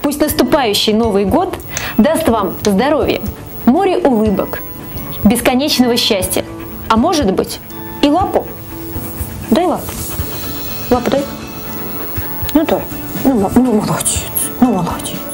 Пусть наступающий Новый год даст вам здоровье, море улыбок, бесконечного счастья, а может быть и лапу. Дай лапу. Лапу дай. Ну дай. Ну молодец. Ну молодец.